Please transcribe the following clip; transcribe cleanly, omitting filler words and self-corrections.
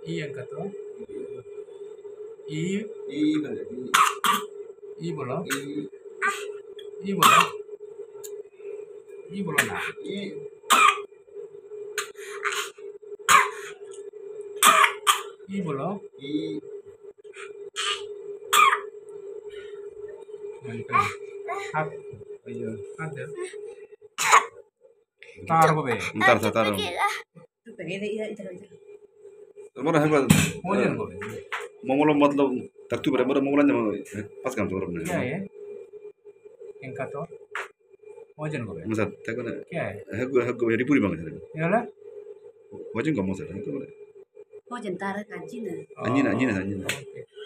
I angkat tuh. I I बोलो. I बोलो. I बोलो ना. I बोलो. हाथ हाथ दे. तार को बे. Ntar. Mana hebat? Mojen को बे. Mongolo मतलब तक तू बराबर mongolan जमा pas kan tuh orang. क्या है? इनका तो mojen को बे. Masa tak kan? क्या है? Hego jadi puri banget. ये वाला? Mojen kamu masa. Mojen tarik anjing. Anjing.